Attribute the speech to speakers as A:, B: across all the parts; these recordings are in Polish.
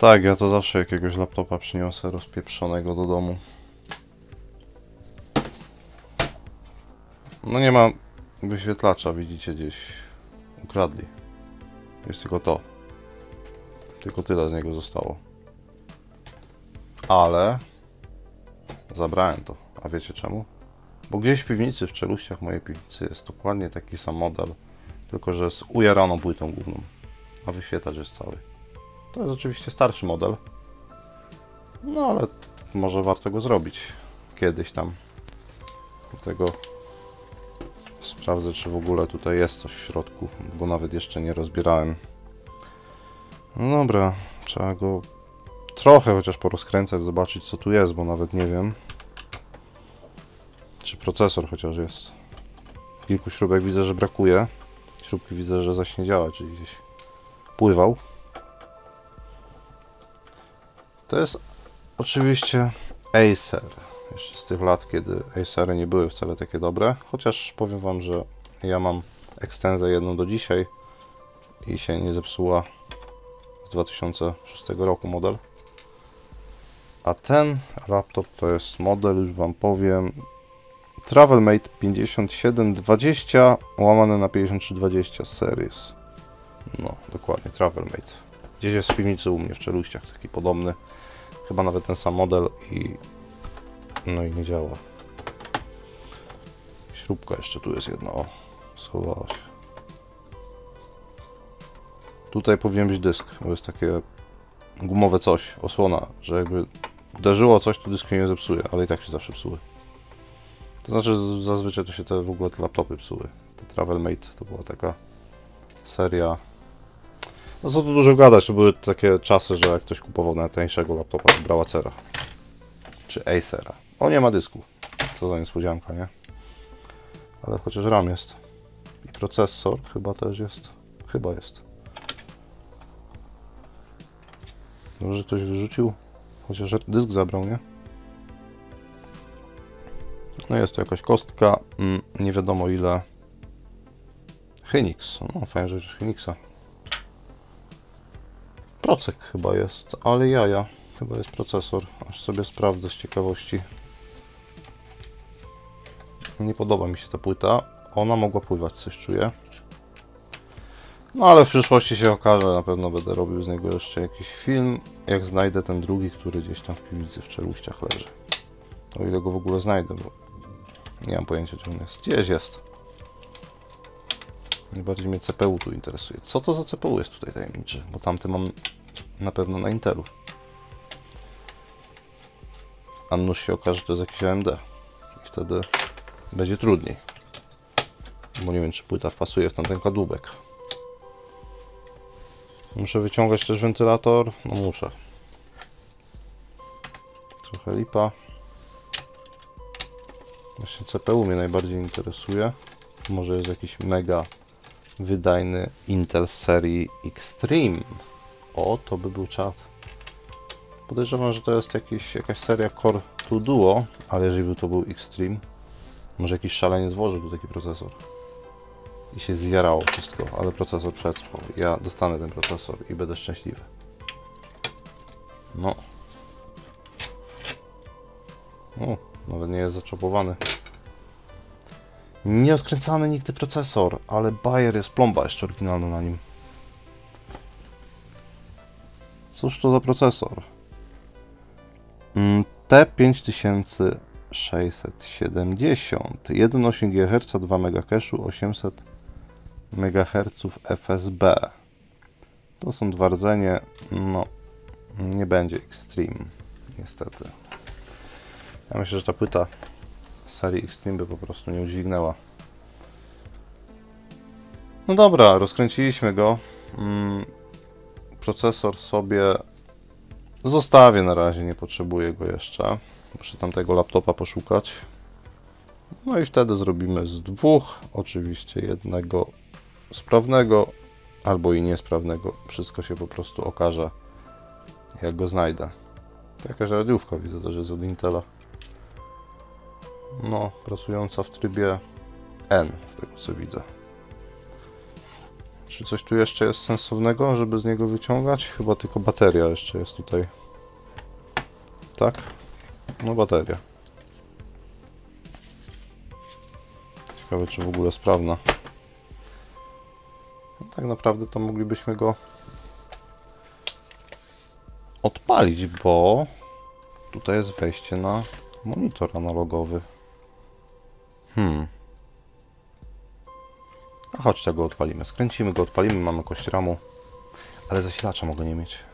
A: tak, ja to zawsze jakiegoś laptopa przyniosę rozpieprzonego do domu. No nie ma wyświetlacza, widzicie, gdzieś ukradli. Jest tylko to. Tylko tyle z niego zostało. Ale zabrałem to. A wiecie czemu? Bo gdzieś w piwnicy, w czeluściach mojej piwnicy jest dokładnie taki sam model, tylko że z ujaraną płytą główną, a wyświetlacz jest cały. To jest oczywiście starszy model, no ale może warto go zrobić kiedyś tam. Dlatego sprawdzę, czy w ogóle tutaj jest coś w środku, bo nawet jeszcze nie rozbierałem. No dobra, trzeba go trochę chociaż porozkręcać, zobaczyć co tu jest, bo nawet nie wiem. Czy procesor chociaż jest. Kilku śrubek widzę, że brakuje. Śrubki widzę, że zaś nie działa, czyli gdzieś pływał. To jest oczywiście Acer. Jeszcze z tych lat, kiedy Acery nie były wcale takie dobre. Chociaż powiem wam, że ja mam ekstenzę jedną do dzisiaj i się nie zepsuła, z 2006 roku model. A ten laptop to jest model, już wam powiem, Travelmate 5720 łamane na 5320 Series. No, dokładnie, Travelmate. Gdzieś jest w piwnicy u mnie w czeluściach, taki podobny. Chyba nawet ten sam model i... no i nie działa. Śrubka jeszcze tu jest jedna, o, schowała się. Tutaj powinien być dysk, bo jest takie gumowe coś, osłona, że jakby uderzyło coś, to dysk się nie zepsuje, ale i tak się zawsze psuły. To znaczy zazwyczaj to się w ogóle te laptopy psuły. Te Travelmate to była taka seria. No co tu dużo gadać, to były takie czasy, że jak ktoś kupował najtańszego laptopa, to brał Acera. Czy Acera. O, nie ma dysku. Co za niespodzianka, nie? Ale chociaż RAM jest. I procesor chyba też jest. Chyba jest. Dobrze, że ktoś wyrzucił. Chociaż dysk zabrał, nie? No jest to jakaś kostka. Nie wiadomo ile. Hynix. No fajnie, że już Hynixa. Procek chyba jest, ale jaja. Chyba jest procesor. Aż sobie sprawdzę z ciekawości. Nie podoba mi się ta płyta. Ona mogła pływać, coś czuję. No ale w przyszłości się okaże, na pewno będę robił z niego jeszcze jakiś film, jak znajdę ten drugi, który gdzieś tam w piwnicy w czeluściach leży. O ile go w ogóle znajdę, bo nie mam pojęcia, gdzie on jest. Gdzieś jest. Najbardziej mnie CPU tu interesuje. Co to za CPU jest tutaj tajemniczy? Bo tamty mam na pewno na Intelu. A nuż się okaże, że to jest jakiś AMD. I wtedy będzie trudniej. Bo nie wiem, czy płyta wpasuje w tamten kadłubek. Muszę wyciągać też wentylator. No muszę. Trochę lipa. Właśnie CPU mnie najbardziej interesuje. Może jest jakiś mega wydajny Intel z serii Extreme. O, to by był czad. Podejrzewam, że to jest jakaś seria Core 2 Duo, ale jeżeli to był Extreme, może jakiś szaleniec włożył tu taki procesor. I się zjarało wszystko, ale procesor przetrwał. Ja dostanę ten procesor i będę szczęśliwy. No. O, nawet nie jest zaczopowany. Nie odkręcamy nigdy procesor, ale Bayer jest, plomba jeszcze oryginalna na nim. Cóż to za procesor? T5670, 1,8 GHz, 2 MB cache'u, 800 MHz FSB. To są dwa rdzenie, no nie będzie Extreme, niestety. Ja myślę, że ta płyta serii Extreme by po prostu nie udźwignęła. No dobra, rozkręciliśmy go. Procesor sobie zostawię na razie, nie potrzebuję go jeszcze. Muszę tamtego laptopa poszukać. No i wtedy zrobimy z dwóch, oczywiście jednego sprawnego albo i niesprawnego. Wszystko się po prostu okaże, jak go znajdę. Jakaś radiówka widzę też jest od Intela. No, pracująca w trybie N, z tego co widzę. Czy coś tu jeszcze jest sensownego, żeby z niego wyciągać? Chyba tylko bateria jeszcze jest tutaj. Tak? No bateria. Ciekawe, czy w ogóle sprawna. No, tak naprawdę to moglibyśmy go odpalić, bo tutaj jest wejście na monitor analogowy. A chodź, tak go odpalimy. Skręcimy go, odpalimy, mamy kość ramu, ale zasilacza mogę nie mieć.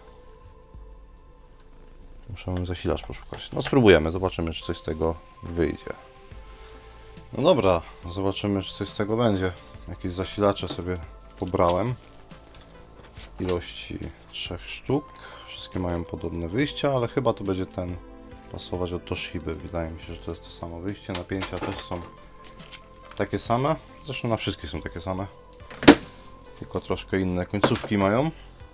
A: Muszę zasilacz poszukać. No spróbujemy, zobaczymy, czy coś z tego wyjdzie. No dobra, zobaczymy, czy coś z tego będzie. Jakieś zasilacze sobie pobrałem w ilości 3 sztuk. Wszystkie mają podobne wyjścia, ale chyba to będzie ten pasować od Toshiby. Wydaje mi się, że to jest to samo wyjście. Napięcia też są takie same. Zresztą na wszystkie są takie same. Tylko troszkę inne końcówki mają.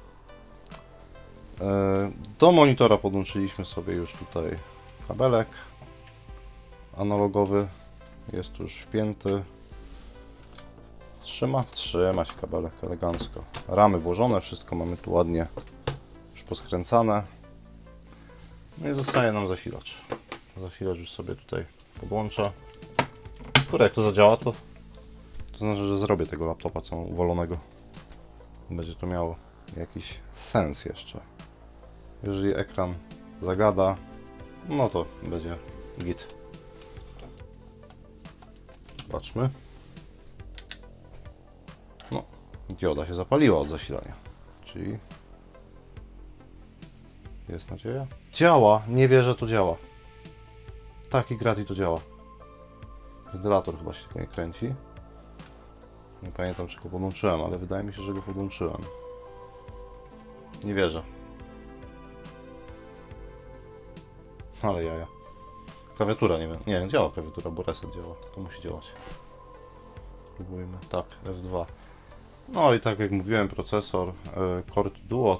A: Do monitora podłączyliśmy sobie już tutaj kabelek analogowy. Jest tu już wpięty. Trzyma się kabelek elegancko. Ramy włożone, wszystko mamy tu ładnie już poskręcane. No i zostaje nam zasilacz. Zasilacz już sobie tutaj podłączę. Kurde, jak to zadziała, to znaczy, że zrobię tego laptopa co uwalonego. Będzie to miało jakiś sens jeszcze. Jeżeli ekran zagada, no to będzie git. Zobaczmy. No, dioda się zapaliła od zasilania. Czyli jest nadzieja. Działa! Nie wierzę, że to działa. Taki grati to działa. Wentylator chyba się tylko nie kręci. Nie pamiętam, czy go podłączyłem, ale wydaje mi się, że go podłączyłem. Nie wierzę. Ale jaja. Klawiatura nie wiem. Nie działa klawiatura, bo reset działa. To musi działać. Spróbujmy. Tak, F2. No i tak jak mówiłem, procesor Core Duo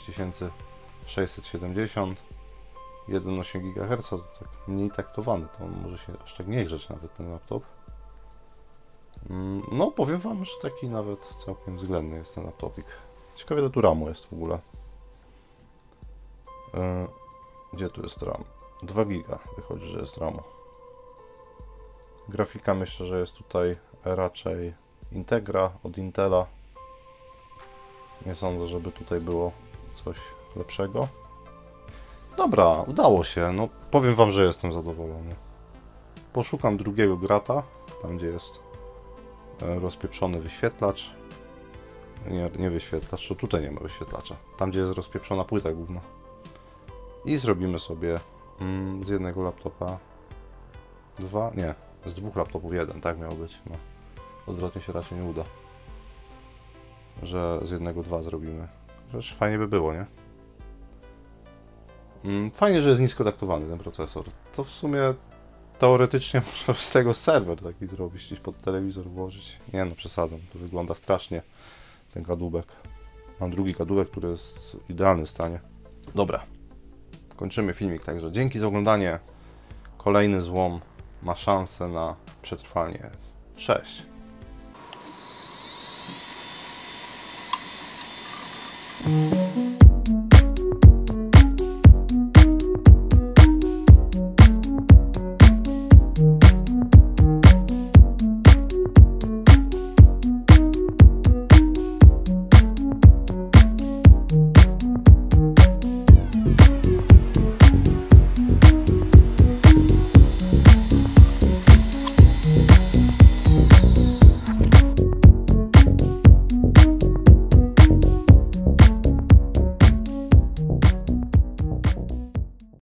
A: T5670, 1,8 GHz, to tak mniej taktowany, to może się aż tak nie grzeć nawet ten laptop. No powiem wam, że taki nawet całkiem względny jest ten laptopik. Ciekawie, ile tu RAMu jest w ogóle. Gdzie tu jest RAM? 2 GB wychodzi, że jest RAMu. Grafika myślę, że jest tutaj raczej Integra od Intela. Nie sądzę, żeby tutaj było coś lepszego. Dobra, udało się. No powiem wam, że jestem zadowolony. Poszukam drugiego grata, tam gdzie jest rozpieprzony wyświetlacz. Nie wyświetlacz, to tutaj nie ma wyświetlacza. Tam gdzie jest rozpieprzona płyta główna. I zrobimy sobie z jednego laptopa dwa, nie, z 2 laptopów jeden, tak miało być. No, odwrotnie się raczej nie uda. Że z jednego 2 zrobimy. Zresztą fajnie by było, nie? Fajnie, że jest nisko taktowany ten procesor. To w sumie teoretycznie można z tego serwer taki zrobić, gdzieś pod telewizor włożyć. Nie no, przesadzam, to wygląda strasznie, ten kadłubek. Mam drugi kadłubek, który jest w idealnym stanie. Dobra, kończymy filmik, także dzięki za oglądanie. Kolejny złom ma szansę na przetrwanie. Cześć!